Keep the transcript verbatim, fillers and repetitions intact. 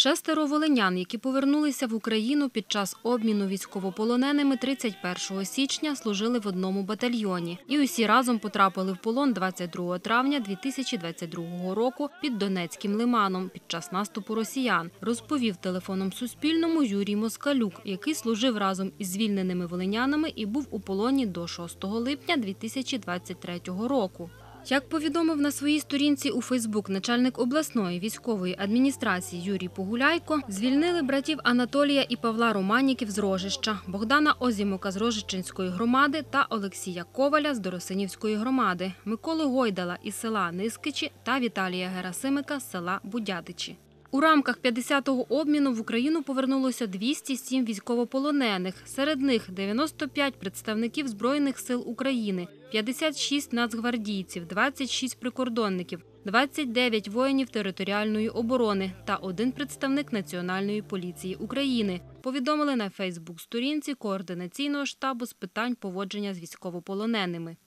Шестеро волинян, які повернулися в Україну під час обміну військовополоненими тридцять першого січня, служили в одному батальйоні. І усі разом потрапили в полон двадцять другого травня дві тисячі двадцять другого року під Донецьким лиманом під час наступу росіян, розповів телефоном Суспільному Юрій Москалюк, який служив разом із звільненими волинянами і був у полоні до шостого липня дві тисячі двадцять третього року. Як повідомив на своїй сторінці у Фейсбук начальник обласної військової адміністрації Юрій Погуляйко, звільнили братів Анатолія і Павла Романіків з Рожища, Богдана Озімока з Рожищенської громади та Олексія Коваля з Доросинівської громади, Миколу Гойдала із села Нискичі та Віталія Герасимика з села Будядичі. У рамках п'ятдесятого обміну в Україну повернулося двісті сім військовополонених. Серед них дев'яносто п'ять представників Збройних сил України, п'ятдесят шість нацгвардійців, двадцять шість прикордонників, двадцять дев'ять воїнів територіальної оборони та один представник Національної поліції України, повідомили на Фейсбук-сторінці Координаційного штабу з питань поводження з військовополоненими.